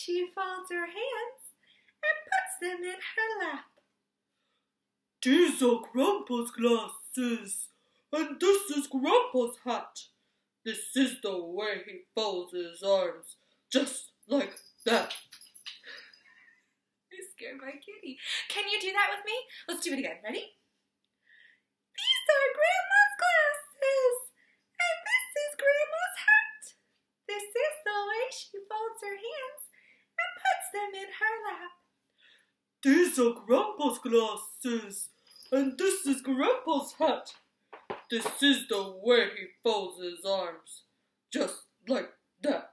she folds her hands and puts them in her lap. These are Grandpa's glasses, and this is Grandpa's hat. This is the way he folds his arms, just like that. I scared my kitty. Can you do that with me? Let's do it again. Ready? These are Grandma's glasses, and this is Grandma's hat. This is the way she folds her hands and puts them in her lap. These are Grandpa's glasses, and this is Grandpa's hat. This is the way he folds his arms, just like that.